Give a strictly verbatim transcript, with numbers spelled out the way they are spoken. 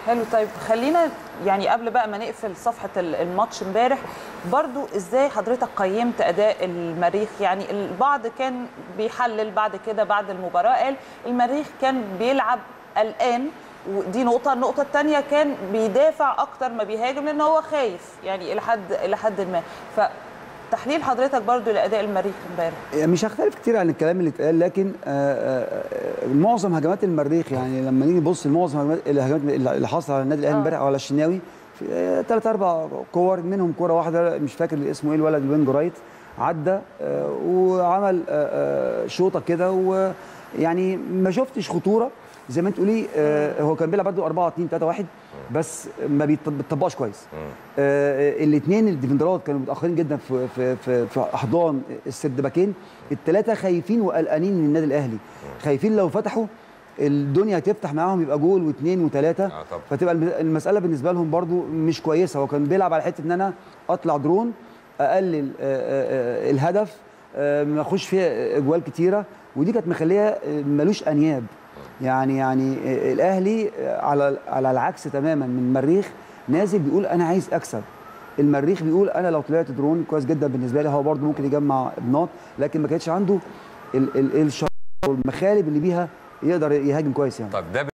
حلو. طيب خلينا يعني قبل بقى ما نقفل صفحه الماتش امبارح، برضو ازاي حضرتك قيمت اداء المريخ؟ يعني البعض كان بيحلل بعد كده بعد المباراه قال المريخ كان بيلعب قلقان، ودي نقطه. النقطه الثانيه كان بيدافع اكتر ما بيهاجم لان هو خايف يعني الى حد الى حد ما. ف تحليل حضرتك برضو لاداء المريخ امبارح. مش هختلف كتير عن الكلام اللي اتقال، لكن آآ آآ معظم هجمات المريخ، يعني لما نيجي نبص لمعظم الهجمات اللي حصلت على النادي الاهلي امبارح او على الشناوي، ثلاث اربع كور منهم كوره واحده مش فاكر اسمه ايه الولد الوينج رايت، عدى وعمل شوطه كده، ويعني ما شفتش خطوره زي ما انت تقولي. آه هو كان بيلعب برده أربعة اتنين تلاتة واحد بس ما بيطبقش كويس. آه الاثنين الديفندرات كانوا متاخرين جدا في في في, في احضان السرد باكين، الثلاثه خايفين وقلقانين من النادي الاهلي، خايفين لو فتحوا الدنيا هتفتح معاهم يبقى جول واثنين وثلاثه، آه فتبقى المساله بالنسبه لهم برده مش كويسه. هو كان بيلعب على حته ان انا اطلع درون اقلل آه آه الهدف، آه ما اخش فيها اجوال كتيره، ودي كانت مخليه ملوش انياب. يعني يعني الاهلي على على العكس تماما من المريخ، نازل بيقول انا عايز اكسب. المريخ بيقول انا لو طلعت درون كويس جدا بالنسبه لي، هو برده ممكن يجمع بناط، لكن ما كانش عنده الشطاره والمخالب اللي بيها يقدر يهاجم كويس يعني. طب ده